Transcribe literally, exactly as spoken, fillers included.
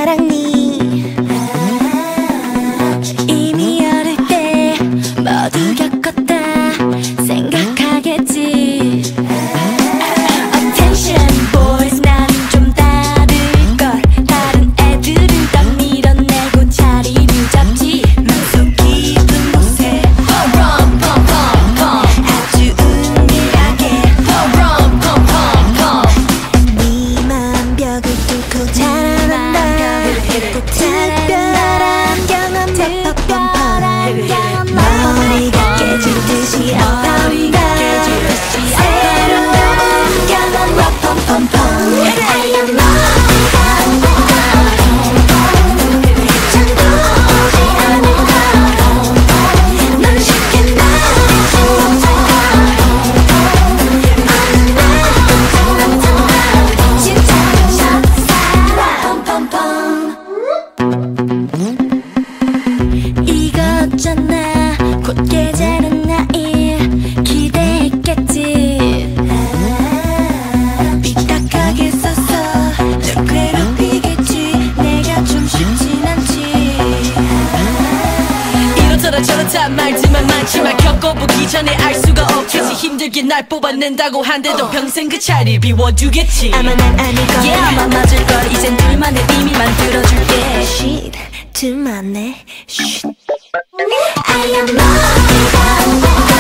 알았니? 이미 어릴 때 모두 겪었다 생각하겠지. Attention boys, 나는 좀 다를걸. 다른 애들은 딱 밀어내고 자리를 잡지. 맘속 깊은 곳에 펑펑 펑펑 아주 은밀하게 펑펑 펑펑 네맘 벽을 뚫고 자라난다. 특별한 경험 펑펑펑 머리가 깨질 듯이 아파온다. 새로운 경험 펑펑펑 I am 곧 깨자는 나일 기대했겠지. 삐딱하게 써서 널 괴롭히겠지. 내가 좀 쉽진 않지. 이렇더라 저렇다 말지만 많지만 겪어보기 전에 알 수가 없겠지. 힘들게 날 뽑아낸다고 한데도 평생 그 자리를 비워두겠지. 아마 난 아닐 거야. Yeah, 아마 맞을걸. 이젠 둘만의 의미 만들어줄게. Shit, 둘만의 Shit. I am love.